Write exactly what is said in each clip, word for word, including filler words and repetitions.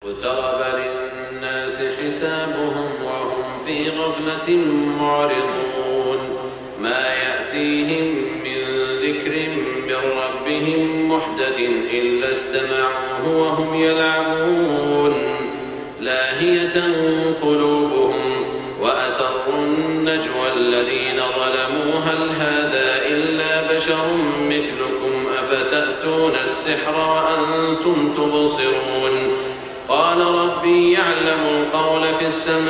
اقترب للناس حسابهم وهم في غفلة معرضون ما يأتيهم من ذكر من ربهم محدث إلا استمعوه وهم يلعبون لاهية قلوبهم وأسروا النجوى الذين ظلموا هل هذا إلا بشر مثلكم أفتأتون السحر وأنتم تبصرون قال ربي يعلم القول في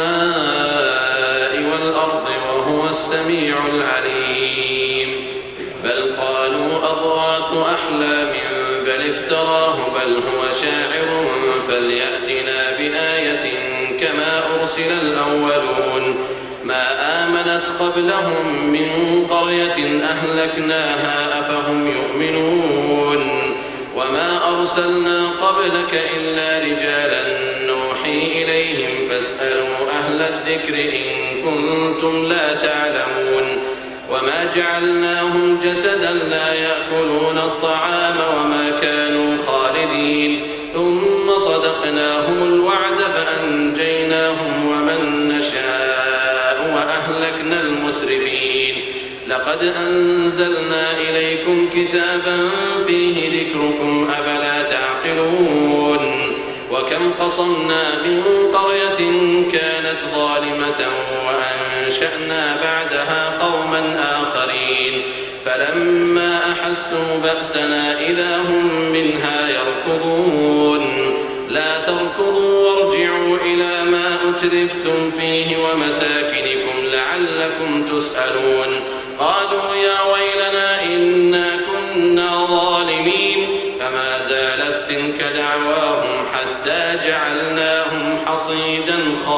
السماء والأرض وهو السميع العليم بل قالوا أضغاث أحلام بل افتراه بل هو شاعر فليأتنا بآية كما أرسل الأولون ما آمنت قبلهم من قرية أهلكناها أفهم يؤمنون وما أرسلنا قبلك إلا رجالا نوحي إليهم فاسألوا أهل الذكر إن كنتم لا تعلمون وما جعلناهم جسدا لا يأكلون الطعام وما كانوا خالدين ثم صدقناهم الوعد فأنجيناهم ومن نشاء وأهلكنا المسرفين لقد أنزلنا إليكم كتابا فيه ذكركم أفلا تعقلون وكم قصمنا من قرية كانت ظالمة وأنشأنا بعدها قوما آخرين فلما أحسوا بأسنا إذا هم منها يركضون لا تركضوا وارجعوا إلى ما أترفتم فيه ومساكنكم لعلكم تسألون قالوا يا ويلنا إنا كنا ظالمين فما زالت تلك دعواهم حتى جعلناهم حصيدا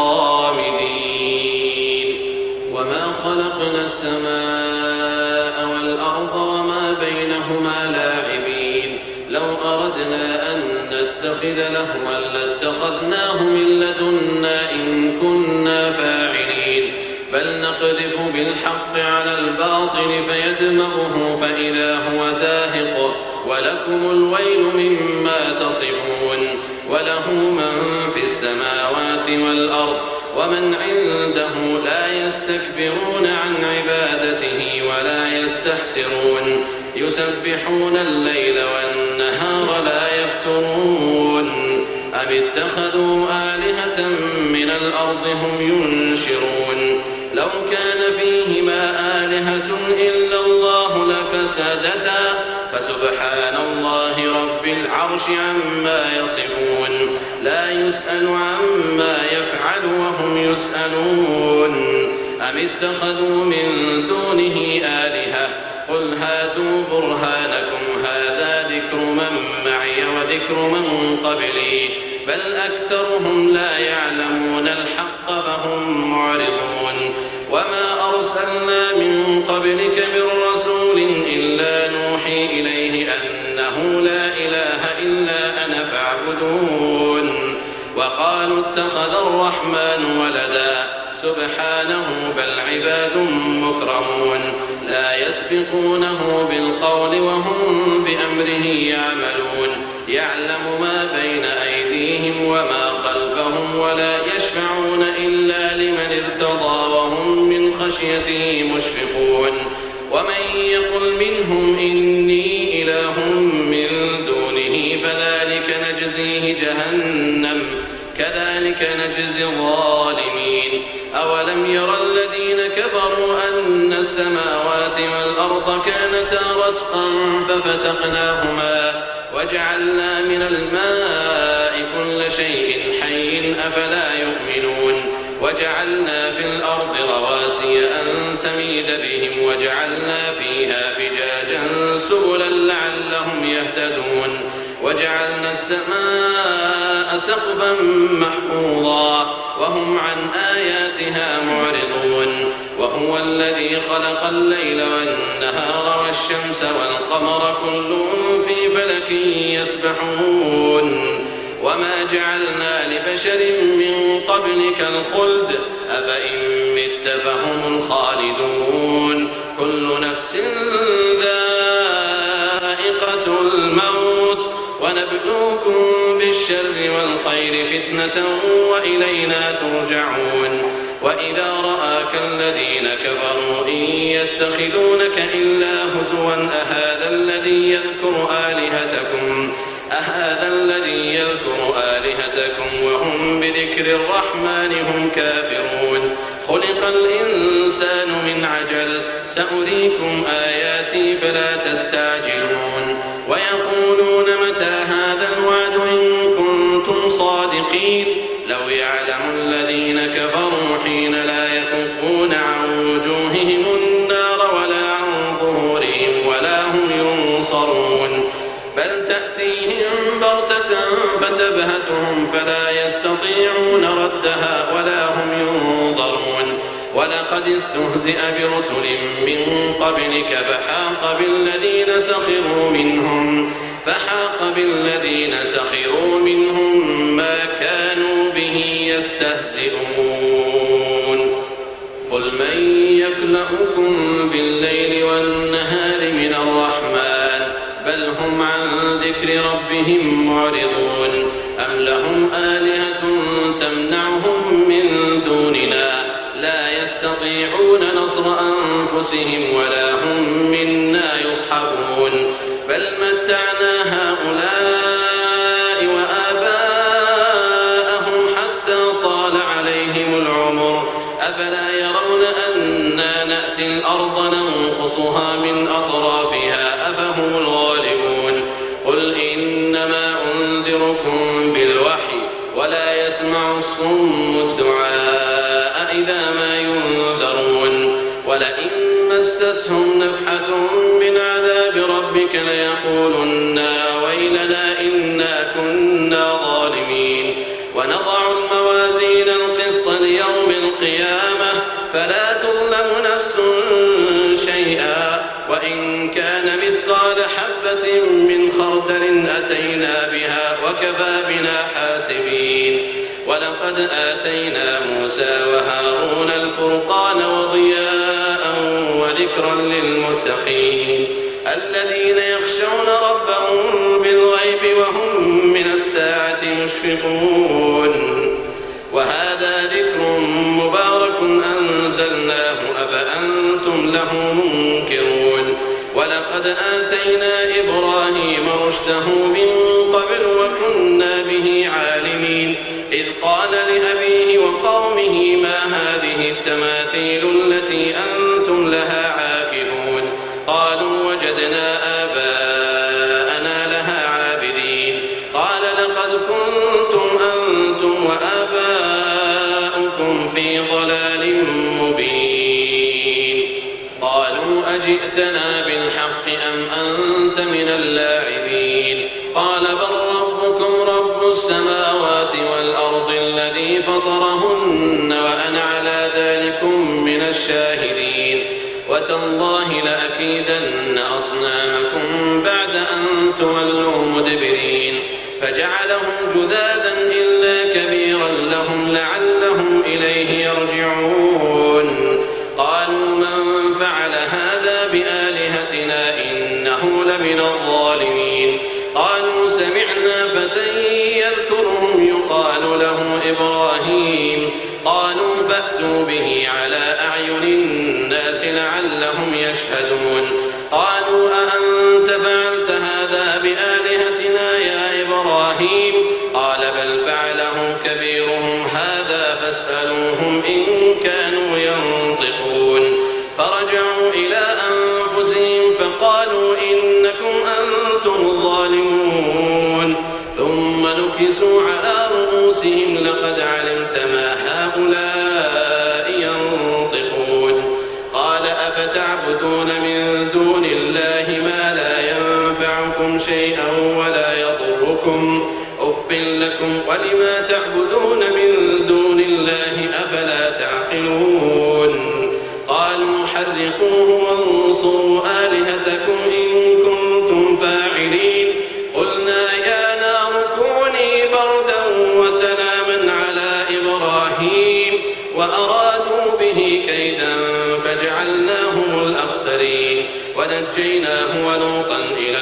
خامدين وما خلقنا السماء والأرض وما بينهما لاعبين لو أردنا أن نتخذ لهوا لاتخذناه من لدنا إن كنا فاعلين بل نقذف بالحق على الباطل فيدمغه فإذا هو زاهق ولكم الويل مما تصفون وله من في السماوات والأرض ومن عنده لا يستكبرون عن عبادته ولا يستحسرون يسبحون الليل والنهار لا يفترون أم اتخذوا آلهة من الأرض هم ينشرون لو كان فيهما آلهة إلا الله لفسدتا فسبحان الله رب العرش عما يصفون لا يسأل عما يفعل وهم يسألون أم اتخذوا من دونه آلهة قل هاتوا برهانكم هذا ذكر من معي وذكر من قبلي بل أكثرهم لا يعلمون الحق فهم معرضون وما أرسلنا من قبلك من رسول إلا نوحي إليه أنه لا إله إلا أنا فاعبدون وقالوا اتخذ الرحمن ولدا سبحانه بل عباد مكرمون لا يسبقونه بالقول وهم بأمره يعملون يعلم ما بين أيديهم وما خلفهم ولا يشفعون إلا لمن ارتضى وهم من خشيته مشفقون ومن يقل منهم إني إله من دونه فذلك نجزيه جهنم كذلك نجزي الظالمين أولم يرى الذين كفروا أن السماوات والأرض كانتا رتقا ففتقناهما وجعلنا من الماء كل شيء حي أفلا يؤمنون وجعلنا في الأرض رواسي أن تميد بهم وجعلنا فيها فجاجا سبلا لعلهم يهتدون وجعلنا السماء سقفا محفوظا وهم عن آياتها معرضون وهو الذي خلق الليل والنهار والشمس والقمر كل في فلك يسبحون وما جعلنا لبشر من قبلك الخلد أفإن مت فهم الخالدون كل نفس ذائقة الموت ونبلوكم بالشر والخير فتنة وإلينا ترجعون وإذا رآك الذين كفروا إن يتخذونك إلا هزوا أهذا الذي يذكر آلهتكم أهذا الذي يذكر آلهتكم وهم بذكر الرحمن هم كافرون خلق الإنسان من عجل سأريكم آياتي فلا تستعجلون ويقولون متى هذا الوعد إن كنتم صادقين لو يعلم الذين كفروا حين لا يكفون عن وجوههم النار ولا عن ظهورهم ولا هم ينصرون بل تأتيهم بغتة فتبهتهم فلا يستطيعون ردها ولا هم ينظرون ولقد استهزئ برسل من قبلك فحاق بالذين سخروا منهم فحاق بالذين سخروا منهم ما كانوا به يستهزئون قل من يكلؤكم بالليل والنهار من الرحمن بل هم عن ذكر ربهم معرضون أم لهم آلهة تمنعهم من دوننا لا يستطيعون نصر أنفسهم ولا هم منا يصحبون بل متعنا هؤلاء وآباءهم حتى طال عليهم العمر أفلا يرون أنا نأتي الأرض ننقصها من أطرافها أفهم الغالبون قل إنما أنذركم بالوحي ولا يسمع الصم الدعاء إذا ما ينذرون ولئن مستهم نفحة من عذاب ربك ليقولن ويلنا إنا كنا ظالمين ونضع الموازين القسط ليوم القيامة فلا تظلم نفس شيئا وإن كان مثقال حبة من خردل أتينا بها وكفى بنا حاسبين ولقد آتينا موسى وهارون الفرقان وضياء وذكرا للمتقين الذين يخشون ربهم بالغيب وهم من الساعة مشفقون وهذا ذكر مبارك أنزلناه أفأنتم له منكرون ولقد آتينا إبراهيم رشده من قبل وكنا به عالمين إذ قال لأبيه وقومه ما هذه التماثيل التي أنتم لها عاكفون قالوا وجدنا آباءنا لها عابدين قال لقد كنتم أنتم وآباؤكم في ضلال مبين قالوا أجئتنا بالحق أم أنت من اللاعبين قال بل ربكم رب السماوات والأرض الذي فطرهن وأنا على ذلكم من الشاهدين وتالله لأكيدن أصنامكم بعد أن تولوا مدبرين فجعلهم جذاذا إلا كبيرا لهم لعلهم إليه يرجعون قالوا من فعل هذا بآلهتنا إنه لمن الظالمين قالوا سمعنا فتى يذكرهم يقال له إبراهيم قالوا فأتوا به على أعين الناس لعلهم يشهدون قالوا أأنت فعلت هذا بآلهتنا يا إبراهيم قال بل فعله كبيرهم هذا فاسألوهم إن كانوا ينطقون فرجعوا إلى أنفسهم فقالوا إنكم أنتم الظالمون ثم نكسوا على رؤوسهم لقد علمت ما هؤلاء ينطقون قال أفتعبدون من دون الله ما لا ينفعكم شيئا ولا يضركم أف لكم ولما تعبدون من دون الله أفلا تعقلون قالوا حرقوه وانصروا آلهتكم إن كنتم فاعلين قلنا يا نار كوني بردا وسلاما على إبراهيم وأرادوا به كيدا فجعلناهم الأخسرين ونجيناه ولوطا إلى الأرض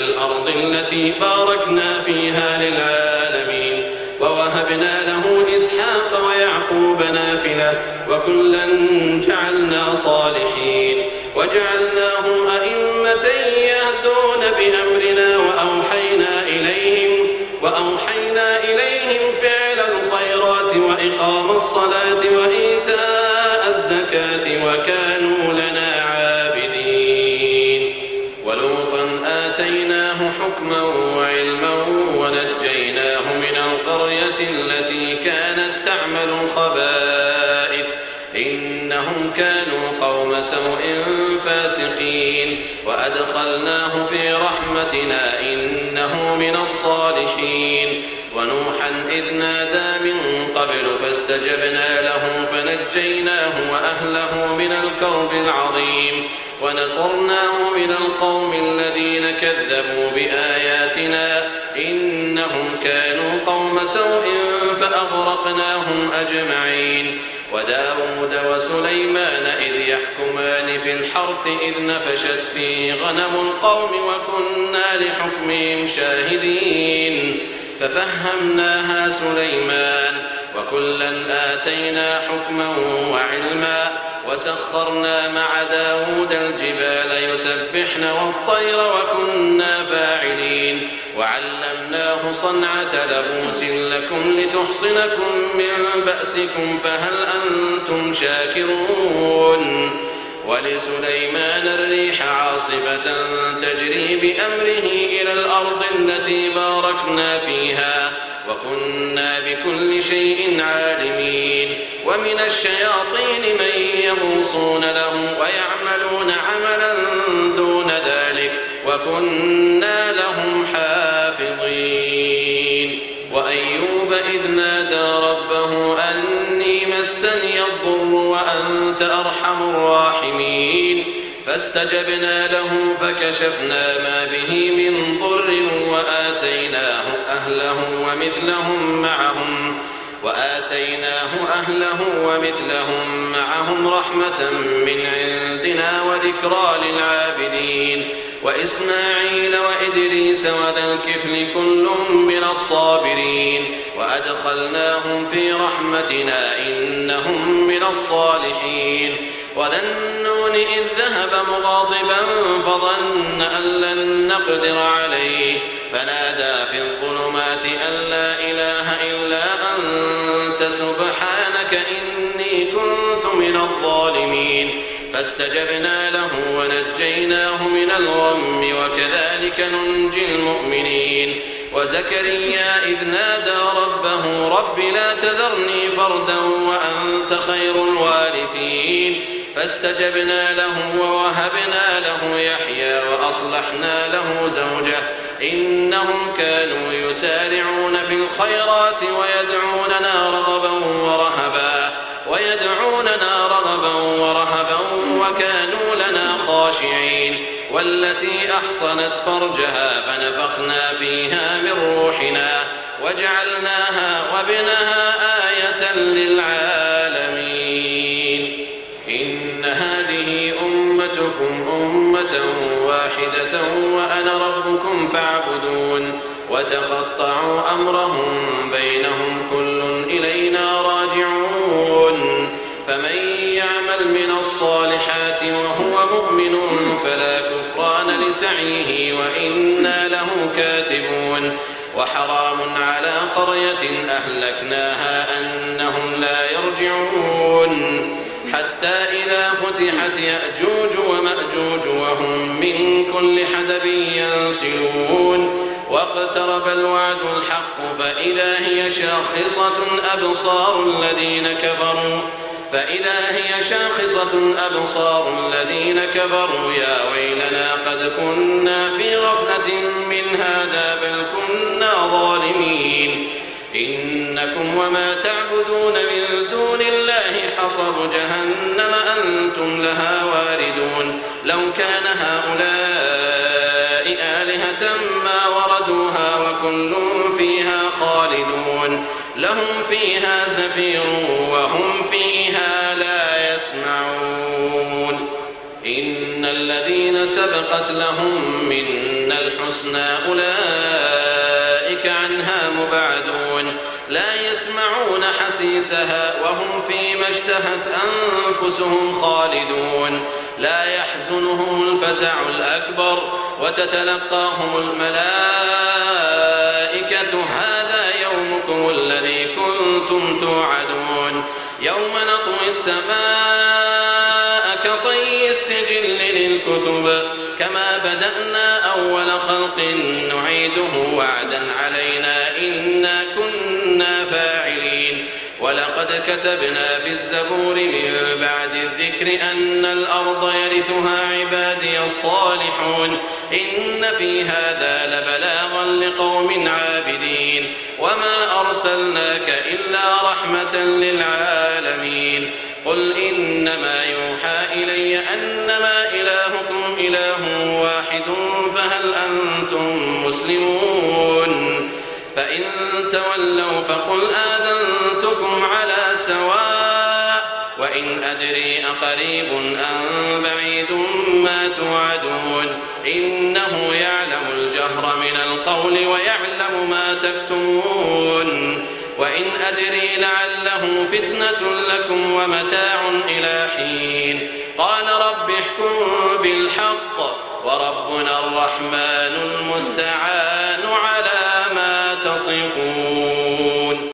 الأرض التي باركنا فيها للعالمين. ووهبنا له إسحاق ويعقوب نافلة وكلا جعلنا صالحين وجعلناهم أئمة يهدون بأمرنا وأوحينا إليهم وأوحينا إليهم فعل الخيرات وإقام الصلاة وإيتاء الزكاة وكانوا لنا عابدين. ولوطا آتيناه حكما وعلما ونجيناه من القرية التي كانت تعمل الخبائث إنهم كانوا قوم سوء فاسقين وأدخلناه في رحمتنا إنه من الصالحين. ونوحا إذ نادى من قبل فاستجبنا له فنجيناه وأهله من الكرب العظيم ونصرناه من القوم الذين كذبوا بآياتنا إنهم كانوا قوم سوء فأغرقناهم أجمعين. وداود وسليمان إذ يحكمان في الحرث إذ نفشت فيه غنم القوم وكنا لحكمهم شاهدين ففهمناها سليمان وكلا آتينا حكما وعلما وسخرنا مع داود الجبال يسبحن والطير وكنا فاعلين. وعلمناه صنعة لبوس لكم لتحصنكم من بأسكم فهل أنتم شاكرون. ولسليمان الريح عاصفة تجري بأمره إلى الأرض التي باركنا فيها وكنا بكل شيء عالمين. ومن الشياطين من يغوصون له ويعملون عملا دون ذلك وكنا لهم حافظين. وأيوب إذ نادى ربه أني مسني الضر وأنت أرحم الراحمين فاستجبنا له فكشفنا ما به من ضر وآتيناه أهله ومثلهم معهم وآتيناه أهله ومثلهم معهم رحمة من عندنا وذكرى للعابدين. وإسماعيل وإدريس وذا الكفل كل من الصابرين وأدخلناهم في رحمتنا إنهم من الصالحين. وذا النون إذ ذهب مغاضبا فظن أن لن نقدر عليه فنادى في الظلمات أن لا إله إلا أنت سبحانك إني كنت من الظالمين فاستجبنا له ونجيناه من الغم وكذلك ننجي المؤمنين. وزكريا إذ نادى ربه رب لا تذرني فردا وأنت خير الوارثين فاستجبنا له ووهبنا له يحيى وأصلحنا له زوجه إنهم كانوا يسارعون في الخيرات ويدعوننا رغبا ورهبا ويدعوننا رغبا ورهبا وكانوا لنا خاشعين. والتي أحصنت فرجها فنفخنا فيها من روحنا وجعلناها وابنها آية للعالمين. إن هذه أمتكم أمة واحدة وأنا ربكم فاعبدون. وتقطعوا أمرهم بينهم كل إلينا راجعون. فمن يعمل من الصالحات وهو مؤمن فلا كفران لسعيه وإنا له كاتبون. وحرام على قرية أهلكناها أنهم لا يرجعون حتى إذا فتحت يأجوج ومأجوج وهم من كل حدب ينسلون. واقترب الوعد الحق فإذا هي شاخصة أبصار الذين كفروا فإذا هي شاخصة أبصار الذين كفروا يا ويلنا قد كنا في غفلة من هذا بل كنا ظالمين. إنكم وما تعبدون من دون الله حصب جهنم أنتم لها واردون. لو كان هؤلاء آلهة ما وردوها وكل فيها خالدون. لهم فيها زفير وهم فيها لا يسمعون. إن الذين سبقوا سبقت لهم منا الحسنى أولئك عنها مبعدون لا يسمعون حسيسها وهم فيما اشتهت أنفسهم خالدون لا يحزنهم الفزع الأكبر وتتلقاهم الملائكة هذا يومكم الذي كنتم توعدون يوم نطوي السماء كطي السجل للكتب كما بدأنا أول خلق نعيده وعدا علينا إنا كنا فاعلين ولقد كتبنا في الزبور من بعد الذكر أن الأرض يرثها عبادي الصالحون إن في هذا لبلاغا لقوم عابدين وما أرسلناك إلا رحمة للعالمين قل إنما يوحى إلي أنما إلهكم إله واحد فهل أنتم مسلمون فإن تولوا فقل آذنتكم على سواء وإن أدري أقريب أم بعيد ما توعدون إنه يعلم الجهر من القول ويعلم ما تكتمون وإن أدري لعله فتنة لكم ومتاع إلى حين قال رب احكم بالحق وربنا الرحمن المستعان